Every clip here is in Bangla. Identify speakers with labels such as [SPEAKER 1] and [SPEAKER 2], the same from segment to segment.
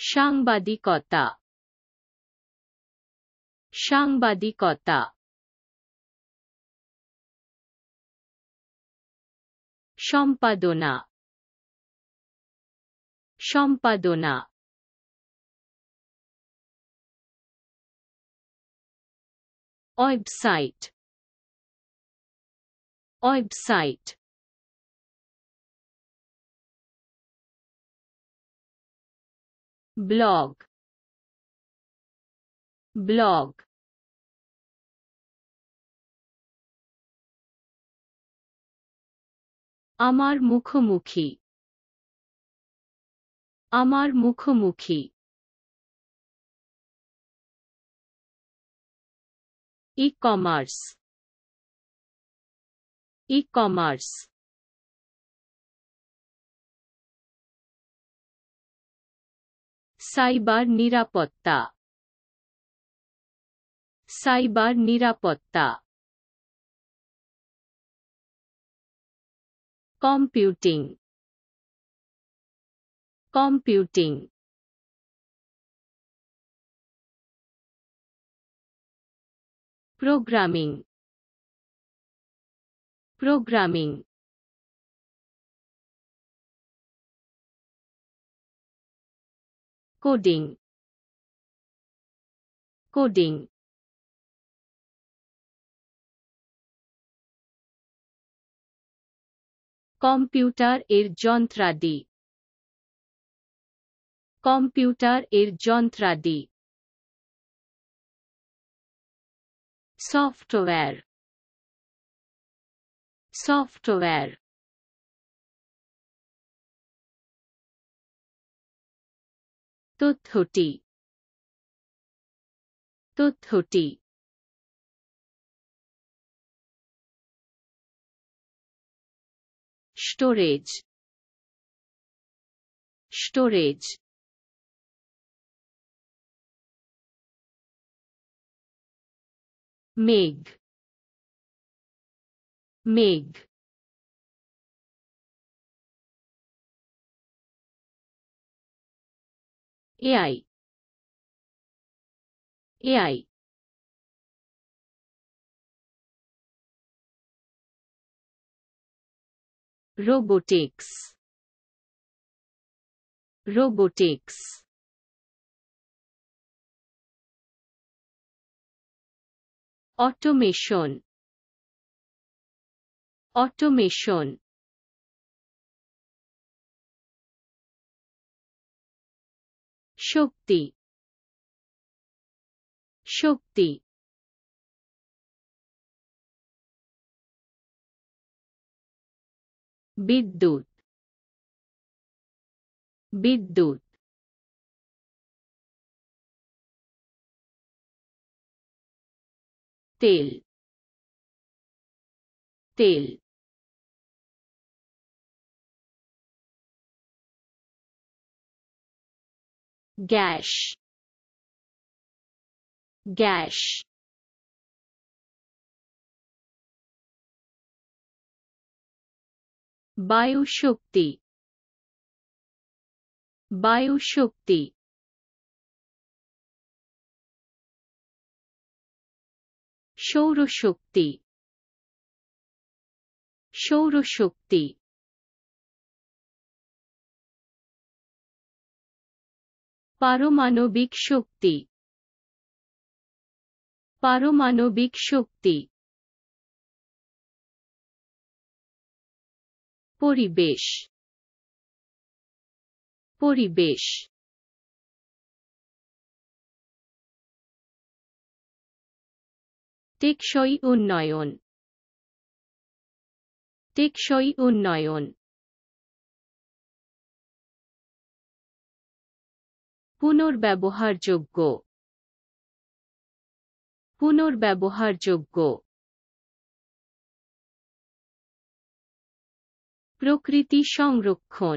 [SPEAKER 1] সাংবাদিকতা, সাংবাদিকতা। সম্পাদনা, সম্পাদনা। Website, website. Blog, blog. আমার মুখোমুখি, আমার মুখোমুখি। E-commerce, e-commerce. সাইবার নিরাপত্তা, সাইবার নিরাপত্তা। Computing, computing. Programming, programming. Coding, coding. Computer এর যন্ত্রাদি, কম্পিউটার এর যন্ত্রাদি। Software, software. তথ্যটি, তথ্যটি। Storage, storage. মেঘ, মেঘ। AI, AI. Robotics, robotics. Automation, automation. শক্তি, শক্তি। বিদ্যুৎ, বিদ্যুৎ। তেল, তেল। Gas, gas. বায়ুশক্তি, বায়ুশক্তি। সৌরশক্তি, সৌরশক্তি। পারমাণবিক শক্তি, পারমাণবিক শক্তি। পরিবেশ, পরিবেশ। টেকসই উন্নয়ন, টেকসই উন্নয়ন। পুনর্ব্যবহারযোগ্য, পুনর্ব্যবহারযোগ্য। প্রকৃতি সংরক্ষণ,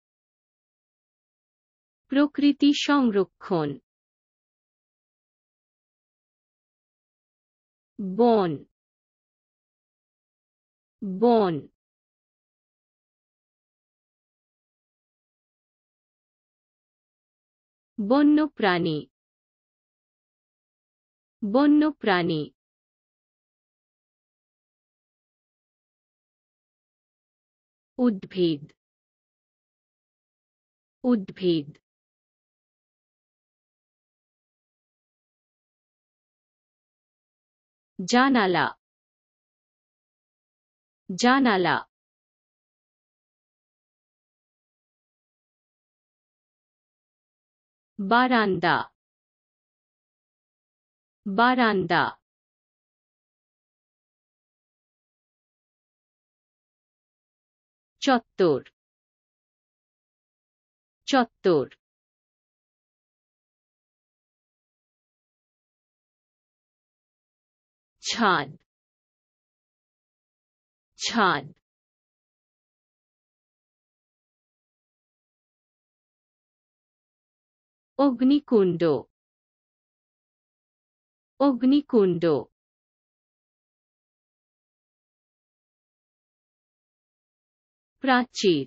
[SPEAKER 1] প্রকৃতি সংরক্ষণ। বন, বন। বন্যপ্রাণী বন্যপ্রাণী উদ্ভিদ উদ্ভিদ জানালা জানালা বারান্দা বারান্দা চত্বর চত্বর ছাদ ছাদ অগ্নিকুণ্ড অগ্নিকুণ্ড প্রাচীর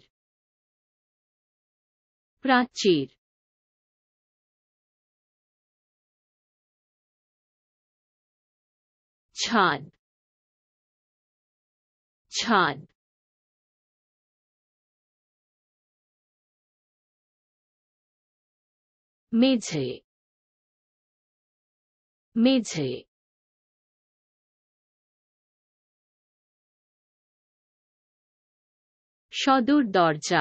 [SPEAKER 1] প্রাচীর ছাদ ছাদ মেঝে মেঝে সদর দরজা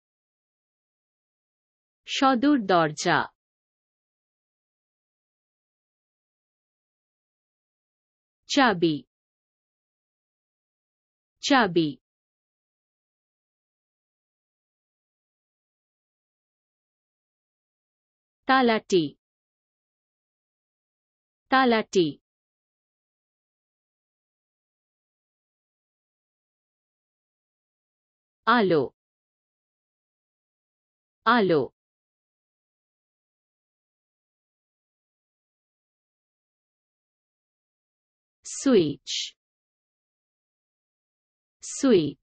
[SPEAKER 1] সদর দরজা চাবি চাবি তালাটি তালাটি আলো আলো সুইচ সুইচ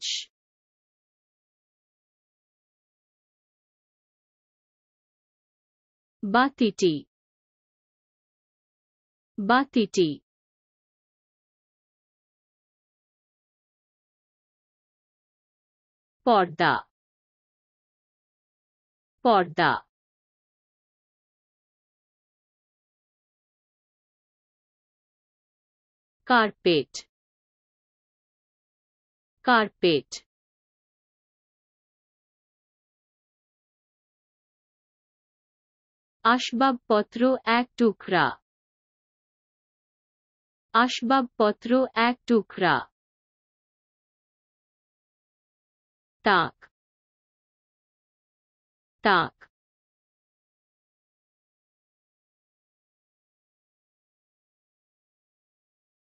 [SPEAKER 1] বাতিটি বাতিটি পর্দা পর্দা কার্পেট কার্পেট আসবাবপত্র এক টুকরা আসবাবপত্র এক টুকরা তাক তাক